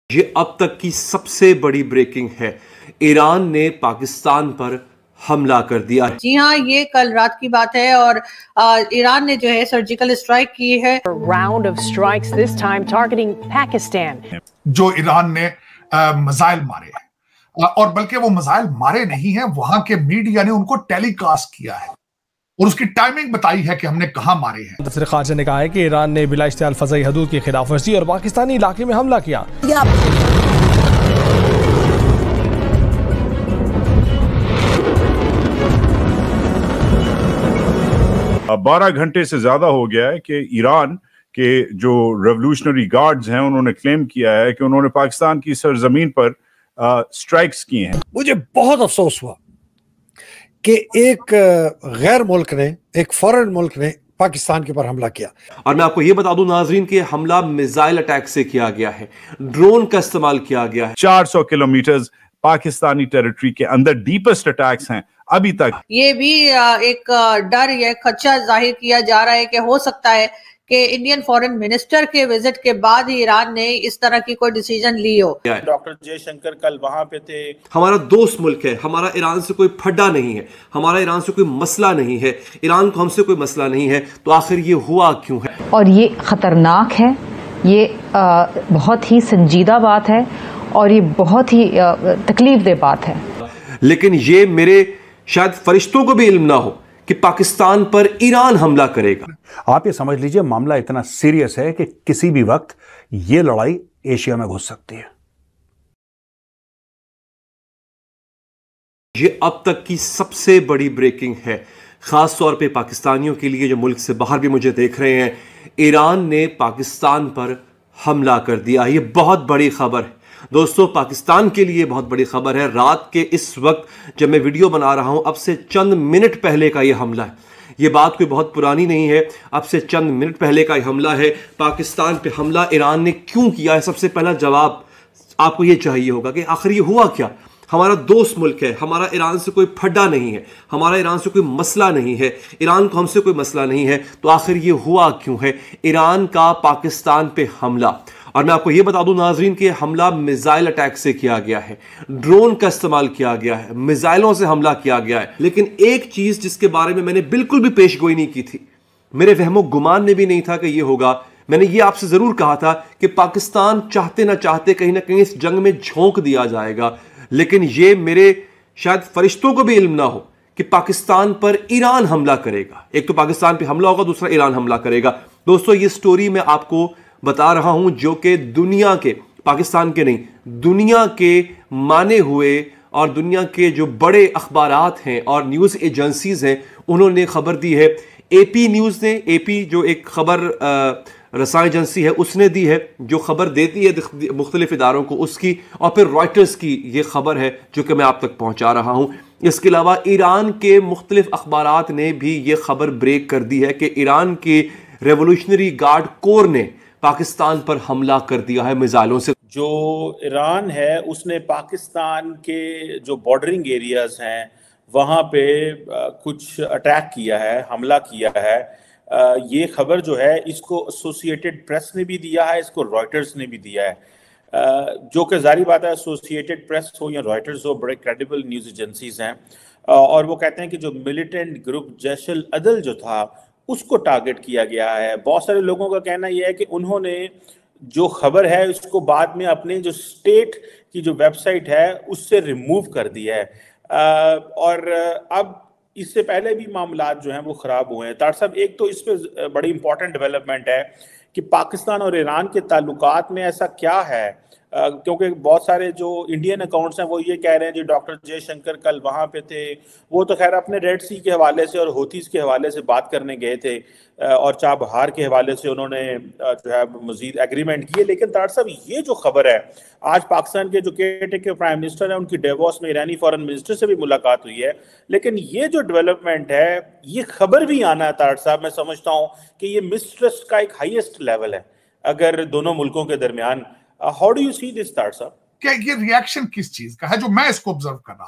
ये अब तक की सबसे बड़ी ब्रेकिंग है। ईरान ने पाकिस्तान पर हमला कर दिया है। जी हाँ, ये कल रात की बात है और ईरान ने जो है सर्जिकल स्ट्राइक की है। Round of strikes this time targeting Pakistan. जो ईरान ने मिसाइल मारे हैं और बल्कि वो मिसाइल मारे नहीं हैं, वहां के मीडिया ने उनको टेलीकास्ट किया है और उसकी टाइमिंग बताई है कि हमने कहां मारे हैं। दफ्तर खारजा ने कहा है कि ईरान ने बिला इश्तियाल फ़ज़ाई हदूद की खिलाफ वर्जी और पाकिस्तानी इलाके में हमला किया। 12 घंटे से ज्यादा हो गया है कि ईरान के जो रेवोल्यूशनरी गार्ड्स हैं उन्होंने क्लेम किया है कि उन्होंने पाकिस्तान की सरजमीन पर स्ट्राइक्स किए हैं। मुझे बहुत अफसोस हुआ कि एक गैर मुल्क ने, एक फॉरेन मुल्क ने पाकिस्तान के ऊपर हमला किया। और मैं आपको यह बता दूं नाजरीन कि हमला मिसाइल अटैक से किया गया है, ड्रोन का इस्तेमाल किया गया है। 400 किलोमीटर पाकिस्तानी टेरिटरी के अंदर डीपेस्ट अटैक्स हैं अभी तक। ये भी एक डर या खदशा जाहिर किया जा रहा है कि हो सकता है कि इंडियन फॉरेन मिनिस्टर के विजिट के बाद ही ईरान ने इस तरह की कोई डिसीजन ली हो। डॉक्टर जयशंकर कल वहां पे थे। हमारा दोस्त मुल्क है, हमारा ईरान से कोई फड्डा नहीं है, हमारा ईरान से कोई मसला नहीं है, ईरान को हमसे कोई मसला नहीं है, तो आखिर ये हुआ क्यों है? और ये खतरनाक है, ये बहुत ही संजीदा बात है और ये बहुत ही तकलीफदेह बात है। लेकिन ये मेरे शायद फरिश्तों को भी इल्म ना हो कि पाकिस्तान पर ईरान हमला करेगा। आप ये समझ लीजिए मामला इतना सीरियस है कि किसी भी वक्त ये लड़ाई एशिया में घुस सकती है। ये अब तक की सबसे बड़ी ब्रेकिंग है, खास तौर पे पाकिस्तानियों के लिए जो मुल्क से बाहर भी मुझे देख रहे हैं। ईरान ने पाकिस्तान पर हमला कर दिया। ये बहुत बड़ी खबर है दोस्तों, पाकिस्तान के लिए बहुत बड़ी खबर है। रात के इस वक्त जब मैं वीडियो बना रहा हूं, अब से चंद मिनट पहले का यह हमला है। ये बात कोई बहुत पुरानी नहीं है, अब से चंद मिनट पहले का यह हमला है। पाकिस्तान पे हमला ईरान ने क्यों किया है? सबसे पहला जवाब आपको ये चाहिए होगा कि आखिर ये हुआ क्या। हमारा दोस्त मुल्क है, हमारा ईरान से कोई फड्डा नहीं है, हमारा ईरान से कोई मसला नहीं है, ईरान को हमसे कोई मसला नहीं है, तो आखिर ये हुआ क्यों है ईरान का पाकिस्तान पे हमला? और मैं आपको यह बता दूं नाजरीन कि हमला मिसाइल अटैक से किया गया है, ड्रोन का इस्तेमाल किया गया है, मिसाइलों से हमला किया गया है। लेकिन एक चीज जिसके बारे में मैंने बिल्कुल भी पेशगोई नहीं की थी, मेरे वहमो गुमान में भी नहीं था कि यह होगा। मैंने ये आपसे जरूर कहा था कि पाकिस्तान चाहते ना चाहते कहीं ना कहीं इस जंग में झोंक दिया जाएगा। लेकिन ये मेरे शायद फरिश्तों को भी इल्म ना हो कि पाकिस्तान पर ईरान हमला करेगा। एक तो पाकिस्तान पे हमला होगा, दूसरा ईरान हमला करेगा। दोस्तों ये स्टोरी मैं आपको बता रहा हूं जो कि दुनिया के, पाकिस्तान के नहीं, दुनिया के माने हुए और दुनिया के जो बड़े अखबारात हैं और न्यूज़ एजेंसीज हैं उन्होंने खबर दी है। एपी न्यूज़ ने, एपी जो एक खबर रसायन एजेंसी है, उसने दी है, जो खबर देती है मुख्तलिफ इदारों को उसकी, और फिर रॉयटर्स की ये खबर है जो कि मैं आप तक पहुंचा रहा हूं। इसके अलावा ईरान के मुख्तलिफ अखबारात ने भी ये खबर ब्रेक कर दी है कि ईरान के रेवोल्यूशनरी गार्ड कोर ने पाकिस्तान पर हमला कर दिया है मिसाइलों से। जो ईरान है उसने पाकिस्तान के जो बॉर्डरिंग एरियाज हैं वहाँ पे कुछ अटैक किया है, हमला किया है। ये खबर जो है इसको एसोसिएटेड प्रेस ने भी दिया है, इसको रॉयटर्स ने भी दिया है, जो कि जारी बात है एसोसिएटेड प्रेस हो या रॉयटर्स हो, बड़े क्रेडिबल न्यूज़ एजेंसीज हैं। और वो कहते हैं कि जो मिलिटेंट ग्रुप जैश अल अदल जो था उसको टारगेट किया गया है। बहुत सारे लोगों का कहना यह है कि उन्होंने जो खबर है उसको बाद में अपने जो स्टेट की जो वेबसाइट है उससे रिमूव कर दिया है। और अब इससे पहले भी मामला जो हैं वो ख़राब हुए हैं। तार साहब, एक तो इस पर बड़ी इंपॉर्टेंट डेवलपमेंट है कि पाकिस्तान और ईरान के ताल्लुकात में ऐसा क्या है, क्योंकि बहुत सारे जो इंडियन अकाउंट्स हैं वो ये कह रहे हैं जी डॉक्टर जयशंकर कल वहाँ पे थे। वो तो खैर अपने रेड सी के हवाले से और होतीस के हवाले से बात करने गए थे और चाबहार के हवाले से उन्होंने जो है मजीद एग्रीमेंट किए। लेकिन तार साहब, ये जो खबर है, आज पाकिस्तान के जो केयरटेकर प्राइम मिनिस्टर हैं उनकी डेवोस में ईरानी फॉरेन मिनिस्टर से भी मुलाकात हुई है। लेकिन ये जो डेवलपमेंट है, ये खबर भी आना है तार साहब, मैं समझता हूँ कि ये मिसट्रस्ट का एक हाईएस्ट लेवल है अगर दोनों मुल्कों के दरमियान। How do you see this तार साहब? क्या ये रिएक्शन किस चीज का है जो मैं इसको ऑब्जर्व कर रहा हूं?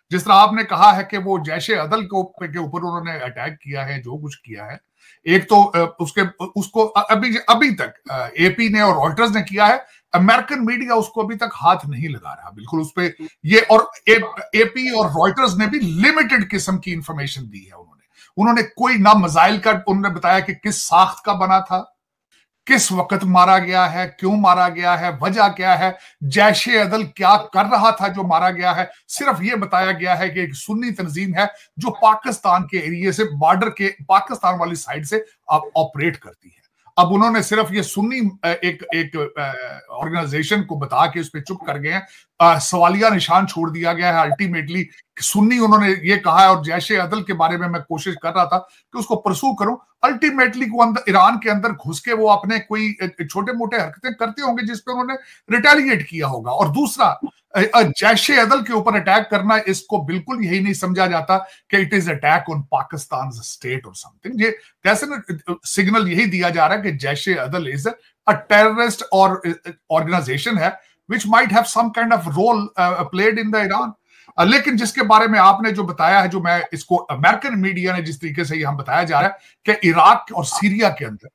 जिस तरह आपने कहा है कि वो जैशे अदल के ऊपर उन्होंने अटैक किया है, जो कुछ किया है, एक तो उसको अभी तक एपी ने और रॉयटर्स ने किया है, अमेरिकन मीडिया उसको अभी तक हाथ नहीं लगा रहा बिल्कुल उस पे ये, और एपी और रॉयटर्स ने भी लिमिटेड किस्म की इंफॉर्मेशन दी है। उन्होंने कोई ना मिसाइल का उन्होंने बताया कि किस साख्त का बना था, किस वक्त मारा गया है, क्यों मारा गया है, वजह क्या है, जैशे अदल क्या कर रहा था जो मारा गया है। सिर्फ ये बताया गया है कि एक सुन्नी तंजीम है जो पाकिस्तान के एरिया से, बॉर्डर के पाकिस्तान वाली साइड से ऑपरेट करती है। अब उन्होंने सिर्फ ये सुन्नी एक ऑर्गेनाइजेशन को बता के उस पर चुप कर गए हैं, सवालिया निशान छोड़ दिया गया है। अल्टीमेटली सुन्नी उन्होंने ये कहा है, और जैशे अदल के बारे में मैं कोशिश कर रहा था कि उसको परसू करूं, अल्टीमेटली वो अंदर ईरान के अंदर घुस के वो अपने कोई छोटे मोटे हरकतें करते होंगे जिसपे उन्होंने रिटेलिएट किया होगा। और दूसरा, जैशे अदल के ऊपर अटैक करना, इसको बिल्कुल यही नहीं समझा जाता कि it is attack on Pakistan state और समथिंग। ये जैसे सिग्नल यही दिया जा रहा है कि जैशे अदल इज अ टेररिस्ट और ऑर्गेनाइजेशन है which might have some kind of role played in the Iran. लेकिन जिसके बारे में आपने जो बताया है, जो मैं इसको अमेरिकन मीडिया ने जिस तरीके से हम बताया जा रहा है कि इराक और सीरिया के अंदर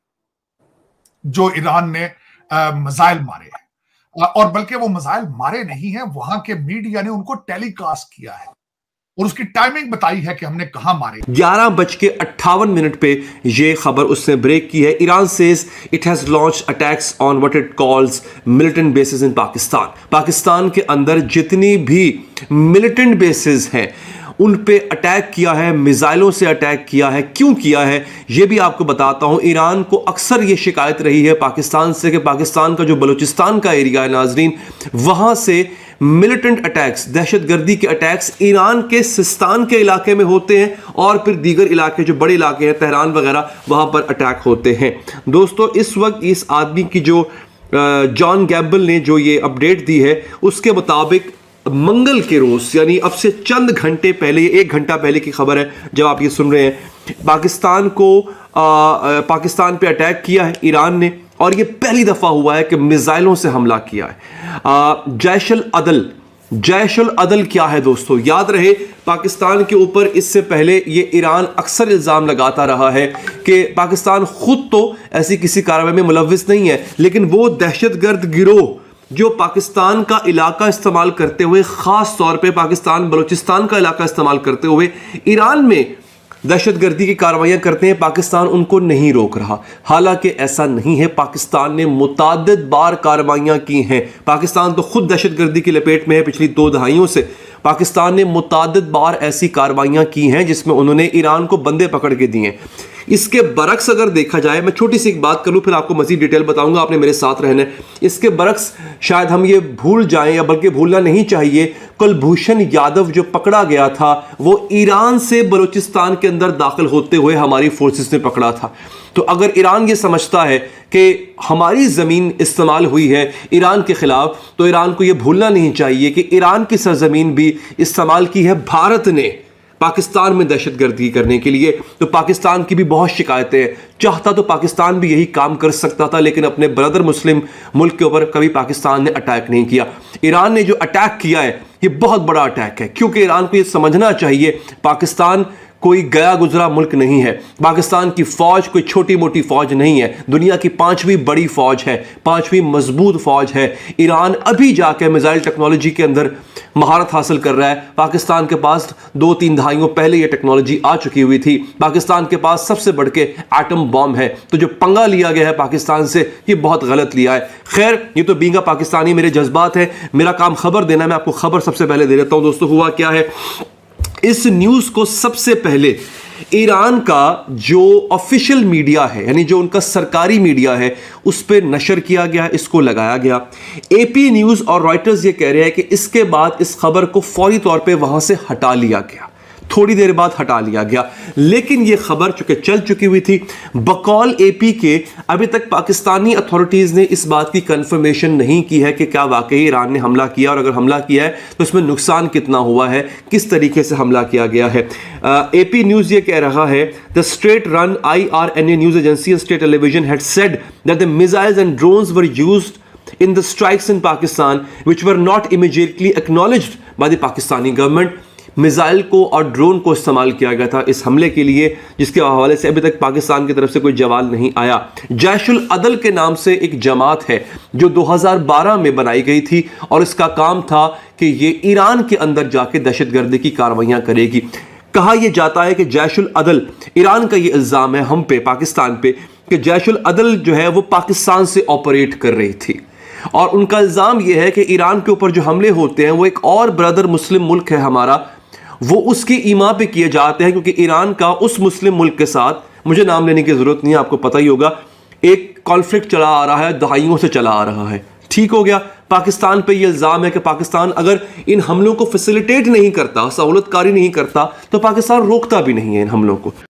जो ईरान ने मिसाइल मारे हैं, और बल्कि वो मिसाइल मारे नहीं है, वहां के मीडिया ने उनको टेलीकास्ट किया है और उसकी टाइमिंग बताई है कि हमने कहां मारे। 11:58 पे ये खबर उसने ब्रेक की है। Iran says it has launch attacks on what it calls militant bases in Pakistan. Pakistan के अंदर जितनी भी मिलिटेंट बेसिस हैं उन पे अटैक किया है, मिसाइलों से अटैक किया है। क्यों किया है ये भी आपको बताता हूं। ईरान को अक्सर ये शिकायत रही है पाकिस्तान से कि पाकिस्तान का जो बलूचिस्तान का एरिया है नाजरीन, वहां से मिलिटेंट अटैक्स, दहशतगर्दी के अटैक्स ईरान के सिस्तान के इलाके में होते हैं और फिर दीगर इलाके जो बड़े इलाके हैं, तेहरान वगैरह, वहां पर अटैक होते हैं। दोस्तों, इस वक्त इस आदमी की जो जॉन गैम्बल ने जो ये अपडेट दी है, उसके मुताबिक मंगल के रोज, यानी अब से चंद घंटे पहले, 1 घंटा पहले की खबर है जब आप ये सुन रहे हैं, पाकिस्तान पे अटैक किया है ईरान ने, और ये पहली दफा हुआ है कि मिसाइलों से हमला किया है। जैश अल अदल क्या है दोस्तों? याद रहे, पाकिस्तान के ऊपर इससे पहले ये ईरान अक्सर इल्जाम लगाता रहा है कि पाकिस्तान खुद तो ऐसी किसी कार्रवाई में मुलव्विस नहीं है, लेकिन वो दहशतगर्द गिरोह जो पाकिस्तान का इलाका इस्तेमाल करते हुए, खास तौर पे पाकिस्तान बलूचिस्तान का इलाका इस्तेमाल करते हुए ईरान में दहशतगर्दी की कार्रवाइयां करते हैं, पाकिस्तान उनको नहीं रोक रहा। हालांकि ऐसा नहीं है, पाकिस्तान ने मुताद्दिद बार कार्रवाइयां की हैं। पाकिस्तान तो खुद दहशतगर्दी की लपेट में है पिछली 2 दहाइयों से। पाकिस्तान ने मुताद्दिद बार ऐसी कार्रवाइयां की हैं जिसमें उन्होंने ईरान को बंदे पकड़ के दिए। इसके बरक्स अगर देखा जाए, मैं छोटी सी एक बात करूं फिर आपको मजीद डिटेल बताऊंगा, आपने मेरे साथ रहना है। इसके बरक्स शायद हम ये भूल जाएं, या बल्कि भूलना नहीं चाहिए, कुलभूषण यादव जो पकड़ा गया था वो ईरान से बलूचिस्तान के अंदर दाखिल होते हुए हमारी फोर्सेस ने पकड़ा था। तो अगर ईरान ये समझता है कि हमारी ज़मीन इस्तेमाल हुई है ईरान के खिलाफ, तो ईरान को ये भूलना नहीं चाहिए कि ईरान की सरजमीन भी इस्तेमाल की है भारत ने पाकिस्तान में दहशतगर्दी करने के लिए। तो पाकिस्तान की भी बहुत शिकायतें हैं। चाहता तो पाकिस्तान भी यही काम कर सकता था, लेकिन अपने ब्रदर मुस्लिम मुल्क के ऊपर कभी पाकिस्तान ने अटैक नहीं किया। ईरान ने जो अटैक किया है ये बहुत बड़ा अटैक है, क्योंकि ईरान को ये समझना चाहिए पाकिस्तान कोई गया गुजरा मुल्क नहीं है। पाकिस्तान की फौज कोई छोटी मोटी फौज नहीं है, दुनिया की 5वीं बड़ी फौज है, 5वीं मजबूत फौज है। ईरान अभी जाके मिसाइल टेक्नोलॉजी के अंदर महारत हासिल कर रहा है। पाकिस्तान के पास 2-3 दहाइयों पहले ये टेक्नोलॉजी आ चुकी हुई थी। पाकिस्तान के पास सबसे बढ़ के एटम बॉम्ब है। तो जो पंगा लिया गया है पाकिस्तान से, ये बहुत गलत लिया है। खैर, ये तो बींगा पाकिस्तानी मेरे जज्बात है, मेरा काम खबर देना, मैं आपको खबर सबसे पहले दे देता हूं। दोस्तों, हुआ क्या है, इस न्यूज को सबसे पहले ईरान का जो ऑफिशियल मीडिया है, यानी जो उनका सरकारी मीडिया है, उस पर नशर किया गया, इसको लगाया गया। एपी न्यूज और रॉयटर्स ये कह रहे हैं कि इसके बाद इस खबर को फौरी तौर पे वहां से हटा लिया गया, थोड़ी देर बाद हटा लिया गया। लेकिन यह खबर चूंकि चल चुकी हुई थी, बकौल एपी के अभी तक पाकिस्तानी अथॉरिटीज ने इस बात की कंफर्मेशन नहीं की है कि क्या वाकई ईरान ने हमला किया, और अगर हमला किया है तो इसमें नुकसान कितना हुआ है, किस तरीके से हमला किया गया है। एपी न्यूज ये कह रहा है, the state run IRNA news agency and state television had said that the missiles and drones were used in the strikes in Pakistan which were not immediately acknowledged by the Pakistani government. Missile को और drone को इस्तेमाल किया गया था इस हमले के लिए, जिसके हवाले से अभी तक पाकिस्तान की तरफ से कोई जवाब नहीं आया। जैशुल अदल के नाम से एक जमात है जो 2012 में बनाई गई थी और इसका काम था कि ये ईरान के अंदर जाके दहशतगर्दी की कार्रवाइयां करेगी। कहा यह जाता है कि जैशुल अदल, ईरान का ये इल्ज़ाम है हम पे, पाकिस्तान पे, कि जैशुल अदल जो है वो पाकिस्तान से ऑपरेट कर रही थी और उनका इल्ज़ाम यह है कि ईरान के ऊपर जो हमले होते हैं वो एक और ब्रदर मुस्लिम मुल्क है हमारा, वो उसकी ईमा पे किए जाते हैं, क्योंकि ईरान का उस मुस्लिम मुल्क के साथ, मुझे नाम लेने की ज़रूरत नहीं है, आपको पता ही होगा, एक कॉन्फ्लिक्ट चला आ रहा है, दहाइयों से चला आ रहा है। ठीक हो गया। पाकिस्तान पे ये इल्ज़ाम है कि पाकिस्तान अगर इन हमलों को फैसिलिटेट नहीं करता, सहूलतकारी नहीं करता, तो पाकिस्तान रोकता भी नहीं है इन हमलों को।